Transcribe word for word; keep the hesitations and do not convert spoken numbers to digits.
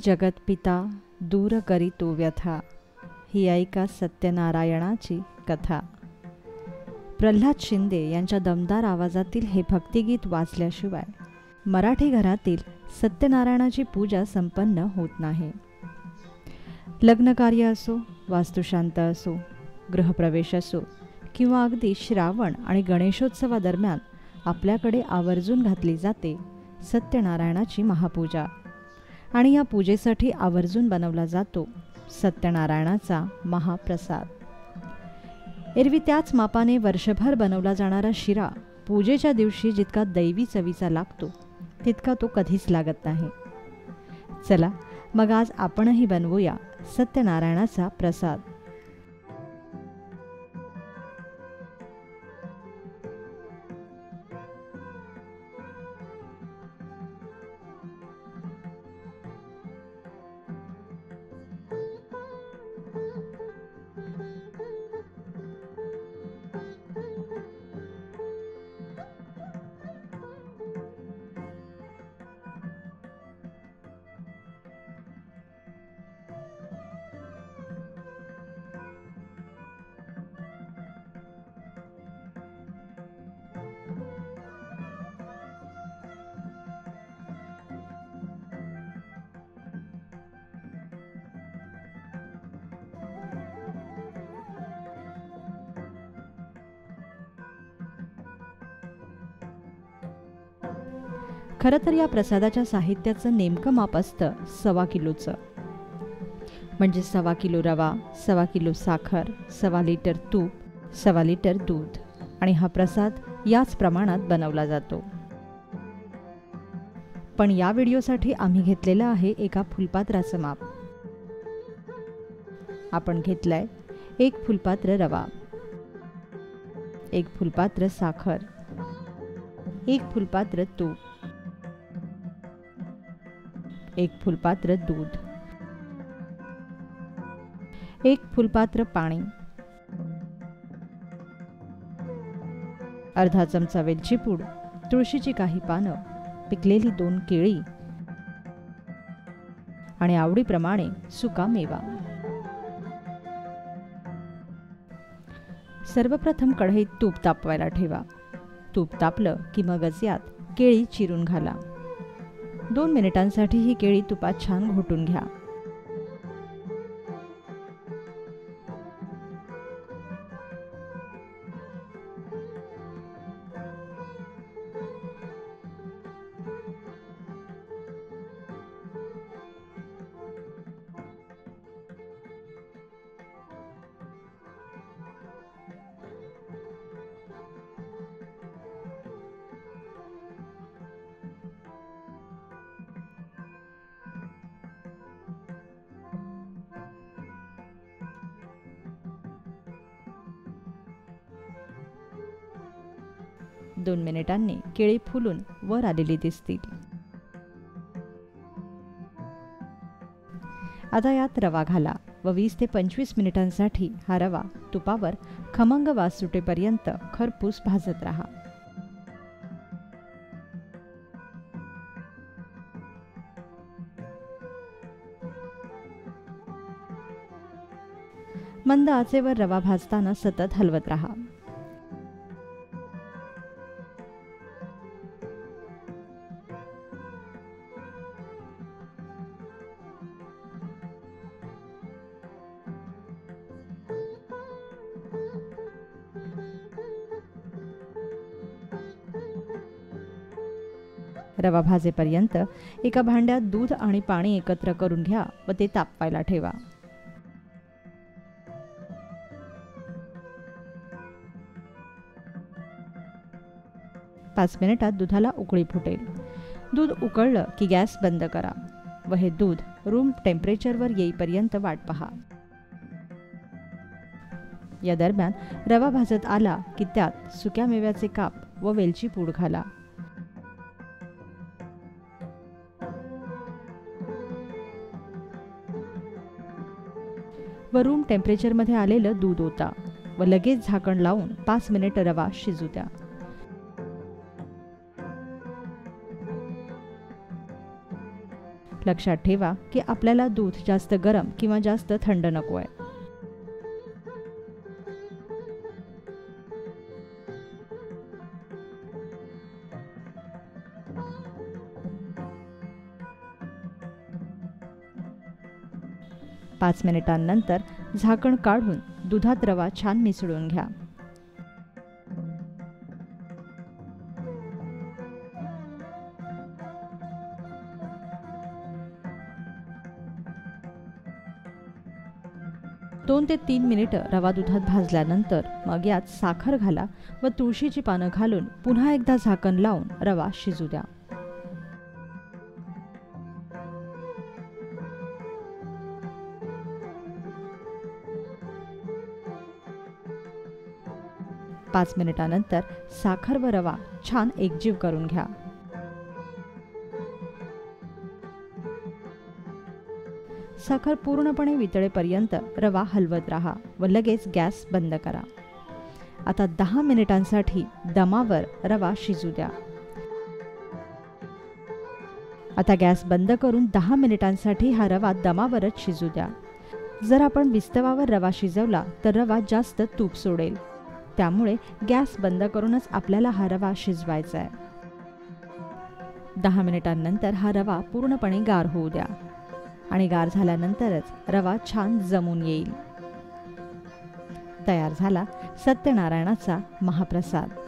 जगत पिता दूर करी तो व्यथा, ही ऐका सत्यनारायणाची कथा. प्रल्हाद शिंदे यांच्या दमदार आवाजातील हे भक्तिगीत वाचल्याशिवाय मराठी घरातील सत्यनारायणाची पूजा संपन्न होत नाही. लग्नकार्य असो, वास्तुशांत असो, गृहप्रवेश असो किंवा अगदी श्रावण आणि गणेशोत्सवादरम्यान आपल्याकडे आवर्जून घातली जाते सत्यनारायणाची महापूजा. आणि या पूजेसाठी आवर्जून बनवला जातो सत्यनारायणाचा महाप्रसाद. एरवी त्याच मापाने वर्षभर बनवला जाणारा शिरा पूजेच्या दिवशी जितका दैवी चवीचा लागतो तितका तो कधीच लागत नाही. चला मग आज आपणही बनवूया सत्यनारायणाचा प्रसाद. खरं तर या प्रसादाच्या साहित्याचं नेमकं माप असतं सव्वा किलोचं. म्हणजे सव्वा किलो रवा, सव्वा किलो साखर, सव्वा लिटर तूप, सव्वा लिटर दूध आणि हा प्रसाद याच प्रमाणात बनवला जातो. पण या व्हिडिओसाठी आम्ही घेतलेलं आहे एका फुलपात्राचं माप. आपण घेतलंय एक फुलपात्र रवा, एक फुलपात्र साखर, एक फुलपात्र तूप, एक फुलपात्र दूध, एक फुलपात्र पाणी, अर्धा चमचा वेलची पूड, तुळशीची काही पानं, पिकलेली दोन केळी आणि आवडीप्रमाणे सुका मेवा. सर्वप्रथम कढईत तूप तापवायला ठेवा. तूप तापलं की मगच यात केळी चिरून घाला. दोन मिनिटांसाठी ही केळी तुपात छान घोटून घ्या. दोन मिनिटांनी केळी फुलून वर आलेली दिसतील. आता यात रवा घाला व वीस ते पंचवीस मिनिटांसाठी हा रवा तुपावर खमंग वास सुटेपर्यंत खरपूस भाजत राहा. मंद आचेवर रवा भाजताना सतत हलवत राहा. रवा भाजेपर्यंत एका भांड्यात दूध आणि पाणी एकत्र करून घ्या व ते तापवायला ठेवा. पाच मिनिटात दुधाला उकळी फुटेल. दूध उकळलं की गॅस बंद करा व हे दूध रूम टेम्परेचरवर येईपर्यंत वाट पहा. या दरम्यान रवा भाजत आला की त्यात सुक्या मेव्याचे काप व वेलची पूड घाला. व रूम टेम्परेचरमध्ये आलेलं दूध ओता व लगेच झाकण लावून पाच मिनिट रवा शिजू द्या. लक्षात ठेवा की आपल्याला दूध जास्त गरम किंवा जास्त थंड नको आहे. पाच मिनिटांनंतर झाकण काढून दुधात रवा छान मिसळून घ्या. दोन ते तीन मिनिटं रवा दुधात भाजल्यानंतर मग यात साखर घाला व तुळशीची पानं घालून पुन्हा एकदा झाकण लावून रवा शिजू द्या. पाच मिनिटांनंतर साखर व रवा छान एकजीव करून घ्या. साखर पूर्णपणे वितळेपर्यंत रवा हलवत राहा व लगेच गॅस बंद करा. आता दहा मिनिटांसाठी दमावर रवा शिजू द्या. आता गॅस बंद करून दहा मिनिटांसाठी हा रवा दमावरच शिजू द्या. जर आपण विस्तवावर रवा शिजवला तर रवा जास्त तूप सोडेल. त्यामुळे गॅस बंद करूनच आपल्याला हा रवा शिजवायचा आहे. दहा मिनिटांनंतर हा रवा पूर्णपणे गार होऊ द्या आणि गार झाल्यानंतरच रवा छान जमून येईल. तयार झाला सत्यनारायणाचा महाप्रसाद.